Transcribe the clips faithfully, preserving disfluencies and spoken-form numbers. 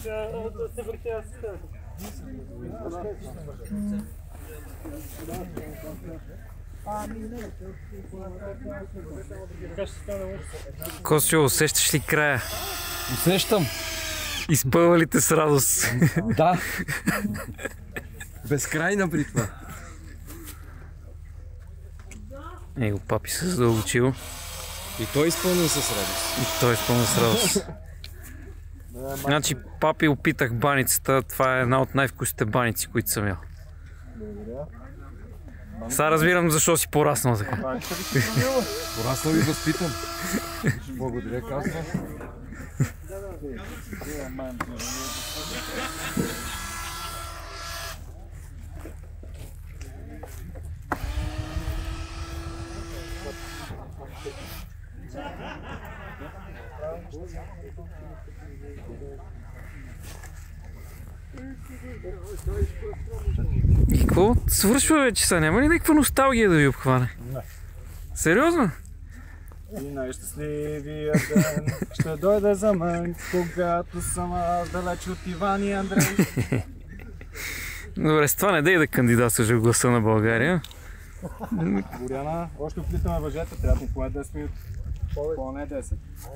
да се въртя с това. Костю, усещаш ли края? Усещам. Изпълва ли те с радост? Да. Безкрайна при това. Его папи се задълбочил. И той е изпълнен с радост. И той е изпълнен с радост. Значи, папи, опитах баницата. Това е една от най-вкусните баници, които съм ял. Сега разбирам защо си пораснал така. Пораснал и възпитан. Благодаря, казвам. И какво свършва вече са? Няма ли някаква носталгия да ви обхване? Не. Сериозно? И най-щастливия ден ще дойде за мен, когато съм аз далеч от Иван и Андрей. Добре, с това не дай да кандидатстваш в Гласа на България. Боряна, още оплитаме въжета, трябва да поне десет минути. Поне десет.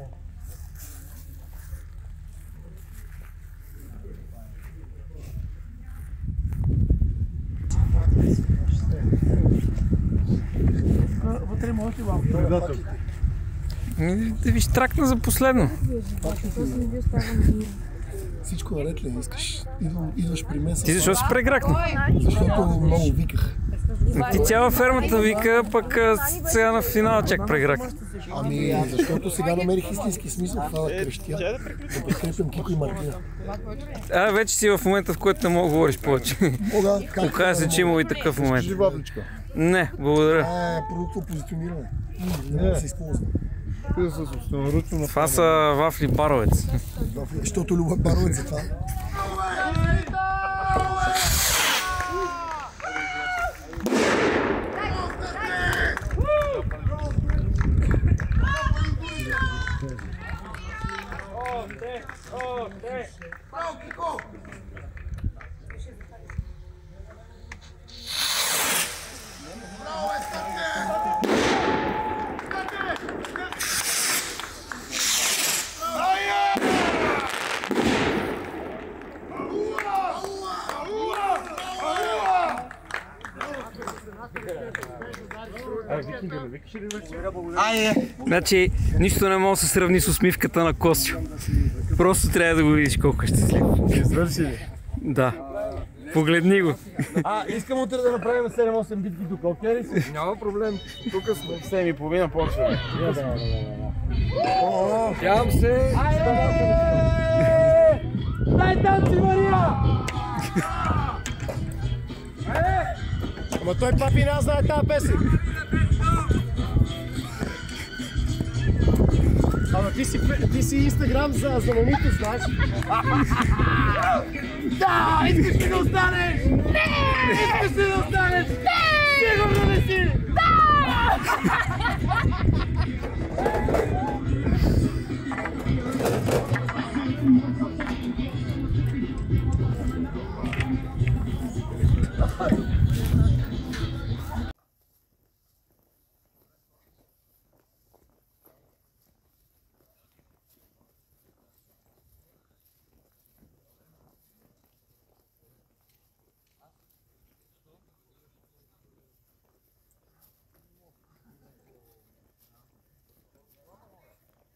Вътре може ли лампа? Да ви штракна за последно. Всичко наред ли искаш? Идваш при мен с... Ти защо си прегракна? Защото много виках. Ти цяла фермата вика, пък сега на финала чак прегракна. Ами, защото сега намерих истински смисъл това да крещя. Да подкрепям Кико и Мартина. А, вече си в момента, в който не мога да говориш повече. Оказа се, че има и такъв момент. Не, благодаря. Това е продуктово позициониране. Не да се използва. Това са вафли Баровец. Защото любя Баровец за това. Значи, нищо не мога да се сравни с усмивката на Костю. Просто трябва да го видиш колко е щастлив. Извърши ли? Да. Погледни го. А, искам утре да направим седем-осем битки тук, окей ли си? Няма проблем. Тук сме в седем и половина почваме. Тявам се. Дай танци, Мария! Ама той папи не знае тази песен. Ама ти си, ти си Инстаграм за знаменито, знаеш? Да! Искаш ли да останеш? Не! Искаш ли да останеш? Не! Сигурно не си! Да!